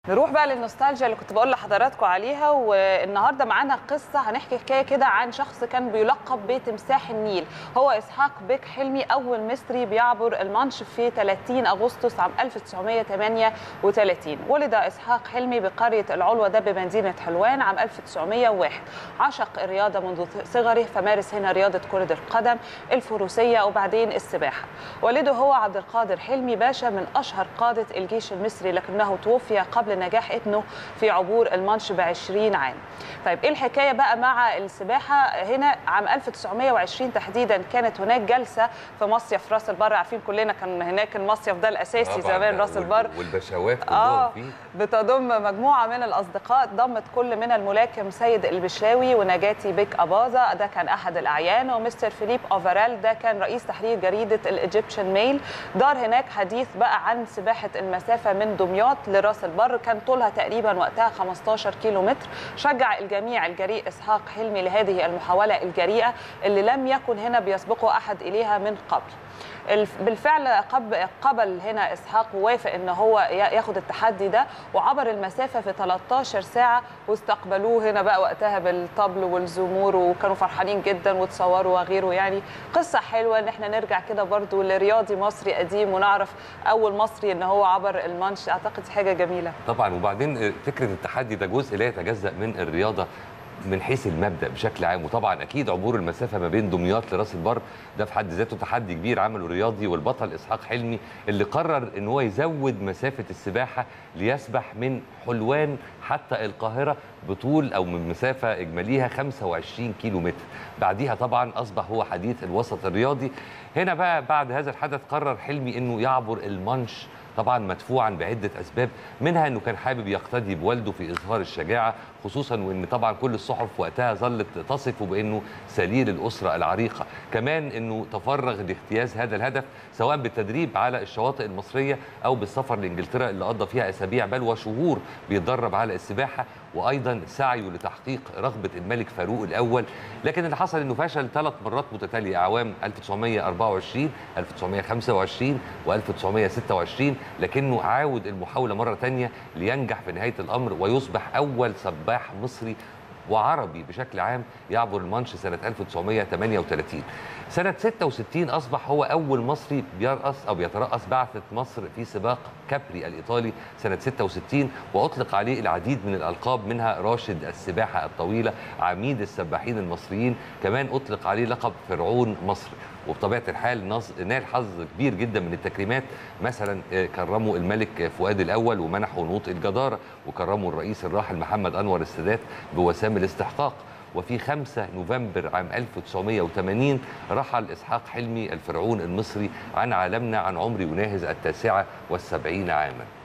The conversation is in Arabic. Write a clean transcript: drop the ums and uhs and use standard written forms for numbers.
نروح بقى للنوستالجيا اللي كنت بقول لحضراتكم عليها. والنهارده معانا قصه هنحكي حكايه كده عن شخص كان بيلقب بتمساح النيل. هو اسحاق بيك حلمي، اول مصري بيعبر المانش في 30 اغسطس عام 1938. ولد اسحاق حلمي بقريه العلوه ده بمدينه حلوان عام 1901. عشق الرياضه منذ صغره، فمارس هنا رياضه كره القدم، الفروسيه وبعدين السباحه. والده هو عبد القادر حلمي باشا، من اشهر قاده الجيش المصري، لكنه توفي قبل نجاح ابنه في عبور المانش ب20 عام. طيب ايه الحكايه بقى مع السباحه؟ هنا عام 1920 تحديدا كانت هناك جلسه في مصيف راس البر. عارفين كلنا كان هناك المصيف ده الاساسي زمان، راس البر والبشوات كلهم فيه. بتضم مجموعه من الاصدقاء، ضمت كل من الملاكم سيد البشاوي ونجاتي بيك اباظه، ده كان احد الاعيان، ومستر فيليب اوفرال ده كان رئيس تحرير جريده الايجيبشن ميل. دار هناك حديث بقى عن سباحه المسافه من دمياط لراس البر، كان طولها تقريبا وقتها 15 كيلومتر. شجع الجميع الجريء اسحاق حلمي لهذه المحاولة الجريئة اللي لم يكن هنا بيسبقه أحد إليها من قبل. بالفعل قبل هنا اسحاق ووافق ان هو ياخد التحدي ده، وعبر المسافه في 13 ساعه، واستقبلوه هنا بقى وقتها بالطبل والزمور، وكانوا فرحانين جدا وتصوروا وغيره. يعني قصه حلوه ان احنا نرجع كده برضو لرياضي مصري قديم ونعرف اول مصري ان هو عبر المانش. اعتقد حاجه جميله طبعا. وبعدين فكره التحدي ده جزء لا يتجزأ من الرياضه من حيث المبدا بشكل عام. وطبعا اكيد عبور المسافه ما بين دمياط لراس البر ده في حد ذاته تحدي كبير عمله الرياضي والبطل اسحاق حلمي، اللي قرر ان هو يزود مسافه السباحه ليسبح من حلوان حتى القاهره بطول او من مسافه اجماليها 25 كيلو متر. بعديها طبعا اصبح هو حديث الوسط الرياضي. هنا بقى بعد هذا الحدث قرر حلمي انه يعبر المانش، طبعا مدفوعا بعده اسباب، منها انه كان حابب يقتدي بوالده في اظهار الشجاعه، خصوصا وان طبعا كل الصحف وقتها ظلت تصفه بانه سليل الاسره العريقه. كمان انه تفرغ لاجتياز هذا الهدف سواء بالتدريب على الشواطئ المصريه او بالسفر لانجلترا اللي قضى فيها اسابيع بل وشهور بيتدرب على السباحه، وايضا سعيه لتحقيق رغبه الملك فاروق الاول. لكن اللي حصل انه فشل 3 مرات متتاليه، اعوام 1924 1925 و1926، لكنه عاود المحاوله مره ثانيه لينجح في نهايه الامر ويصبح اول سباح مصري وعربي بشكل عام يعبر المانش سنة 1938. سنة 66 أصبح هو أول مصري بيرأس أو بيترأس بعثة مصر في سباق كابري الإيطالي سنة 66، وأطلق عليه العديد من الألقاب، منها راشد السباحة الطويلة، عميد السباحين المصريين، كمان أطلق عليه لقب فرعون مصر. وبطبيعه الحال نال حظ كبير جدا من التكريمات، مثلا كرموا الملك فؤاد الاول ومنحوا نوط الجداره، وكرموا الرئيس الراحل محمد انور السادات بوسام الاستحقاق. وفي 5 نوفمبر عام 1980 رحل اسحاق حلمي الفرعون المصري عن عالمنا عن عمر يناهز 79 عاما.